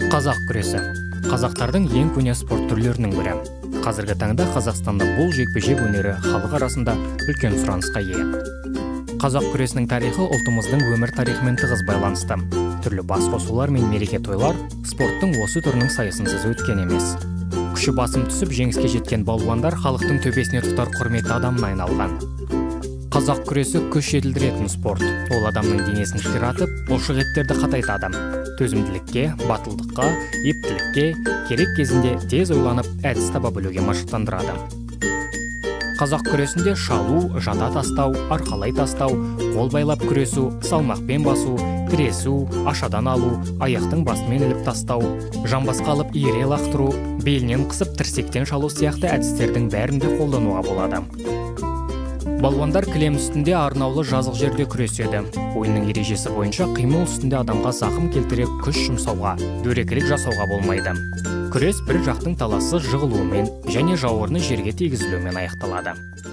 Қазақ күресі. Қазақтардың ең көне спорт түрлерінің бірі. Қазіргі таңда Қазақстанда бұл жекпе-жек өнері халық арасында үлкен сұранысқа ие. Қазақ күресінің тарихы ұлтымыздың өмір тарихымен тығыз байланысты. Түрлі бас қосулар мен мереке тойлар спорттың осы түрінің сайысынсыз өткен емес. Күші басым түсіп жеңіске жеткен балуандар халықтың төбесіне тұтар құрметті адамына айналған. Қазақ күресі күш жетілдіретін спорт. Ол адамның денесін ширатып, бұлшық еттерді қатайтады. Төзімділікке, батылдыққа, ептілікке, керек кезінде тез ойланып, әдіс таба білуге машықтандырады. Қазақ күресінде шалу, жата тастау, арқалай тастау, қол байлап күресу, салмақпен басу, тіресу, ашадан алу, аяқтың басымен іліп тастау, жамбасқа алып иіре лақтыру, белінен қысып тірсектен шалу сияқты әдістердің бәрінде қолдануға болады. Балуандар кілем үстінде арнаулы жазық жерде күреседі. Ойынның ережесі бойынша қимыл үстінде адамға зақым келтіре күш жұмсауға, дөрекілік жасауға болмайды. Күрес бір жақтың талассыз жығылуымен және жауырыны жерге тигізілуімен аяқталады.